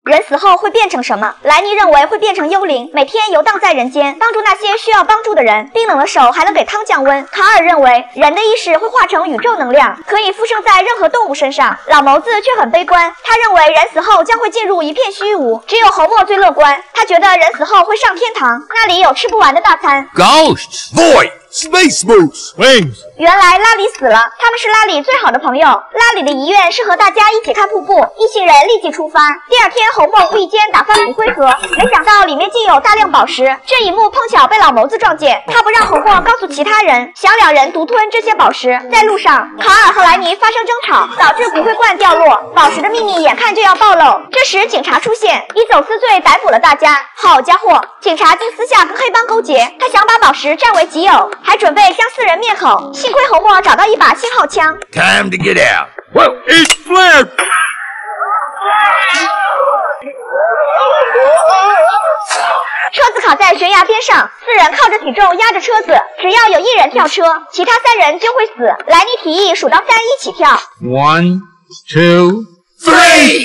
人死后会变成什么？莱尼认为会变成幽灵，每天游荡在人间，帮助那些需要帮助的人。冰冷的手还能给汤降温。卡尔认为人的意识会化成宇宙能量，可以附生在任何动物身上。老谋子却很悲观，他认为人死后将会进入一片虚无。只有侯默最乐观，他觉得人死后会上天堂，那里有吃不完的大餐。 Ghosts, void, space moose, wings。 原来拉里死了，他们是拉里最好的朋友。拉里的遗愿是和大家一起看瀑布，一行人立即出发。第二天，侯默无意间打翻骨灰盒，没想到里面竟有大量宝石。这一幕碰巧被老谋子撞见，他不让侯默告诉其他人，想两人独吞这些宝石。在路上，卡尔和莱尼发生争吵，导致骨灰罐掉落，宝石的秘密眼看就要暴露。这时警察出现，以走私罪逮捕了大家。好家伙，警察竟私下跟黑帮勾结，他想把宝石占为己有，还准备将4人灭口。幸亏侯默找到一把信号枪。 Time to get out. Well, it's flared. 车子卡在悬崖边上，4人靠着体重压着车子，只要有1人跳车，其他3人就会死。莱尼提议数到3一起跳。 1, 2, 3.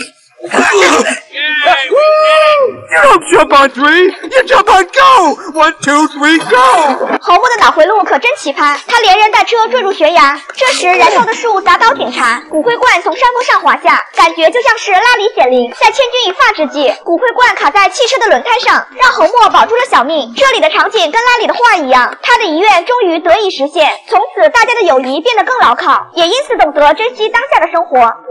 You don't jump on 3, you jump on go. 1, 2, 3, go. 侯默的脑回路可真奇葩，他连人带车坠入悬崖。这时，燃烧的树砸倒警察，骨灰罐从山坡上滑下，感觉就像是拉里显灵。在千钧一发之际，骨灰罐卡在汽车的轮胎上，让侯默保住了小命。这里的场景跟拉里的话一样，他的遗愿终于得以实现。从此，大家的友谊变得更牢靠，也因此懂得珍惜当下的生活。